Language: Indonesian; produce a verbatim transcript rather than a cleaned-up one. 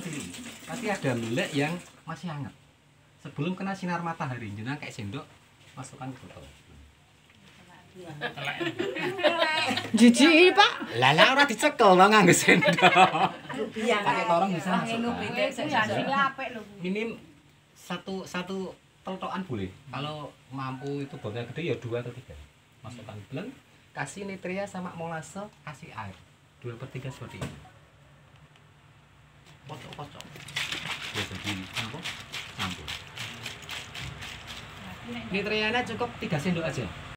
sini. Tapi ada melek yang masih hangat. Sebelum kena sinar matahari, jenengan kayak sendok masukkan ke botol. Jijik, Pak. Lah lah ora dicekel to nganggo sendok. Pakai korong bisa masuk. Minim satu satu teltokan boleh. Kalau mampu itu botolnya gede ya dua atau tiga. Masukkan blend, kasih nitria sama molase, kasih air. Dua per tiga seperti ini. Kocok-kocok. Ya jadi apa? Campur. Nitrianya cukup tiga sendok aja.